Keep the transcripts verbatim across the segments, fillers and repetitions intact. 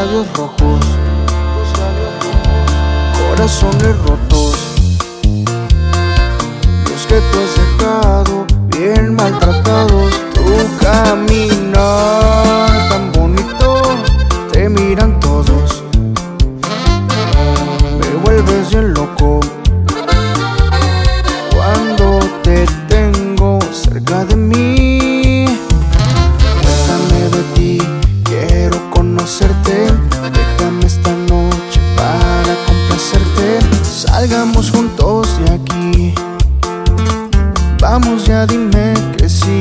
labios rojos, corazones rotos, los que tú has dejado bien maltratados. Tu caminar tan bonito, te miran todos, me vuelves bien loco cuando te tengo cerca de mí. Cuéntame de ti, quiero conocerte, déjame esta noche para complacerte. Salgamos juntos de aquí, vamos ya, dime que sí.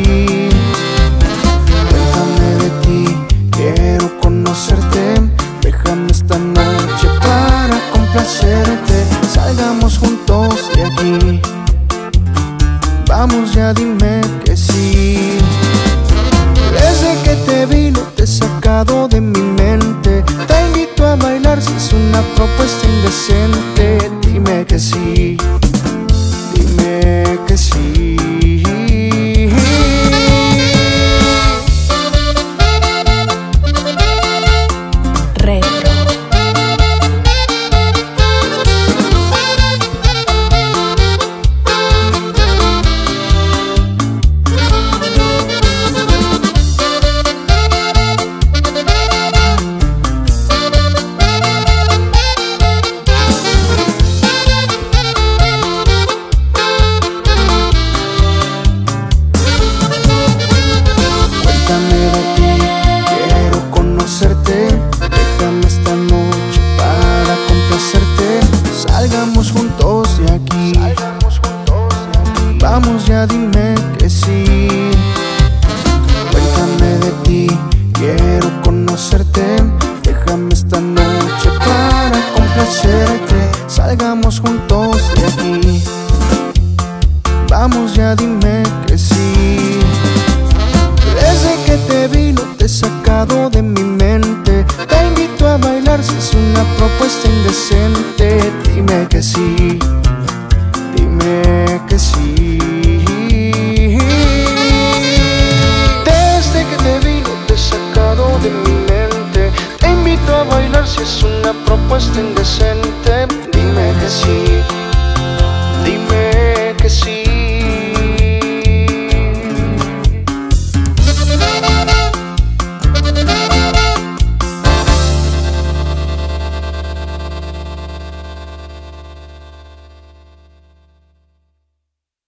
Cuéntame de ti, quiero conocerte, déjame esta noche para complacerte. Salgamos juntos de aquí, vamos ya, dime que sí. Desde que te vi no te he sacado de mi mente, te invito a bailar si es una propuesta indecente. Dime que sí, dime que sí. Salgamos juntos de aquí, vamos ya, dime que sí. Cuéntame de ti, quiero conocerte, déjame esta noche para complacerte. Salgamos juntos de aquí, vamos ya, dime que sí. Desde que te vi no te he sacado de mi mente, te invito a bailar si es una propuesta indecente. Dime que sí, dime que sí. Desde que te vi no te he sacado de mi mente, te invito a bailar si es una propuesta indecente. Dime que sí.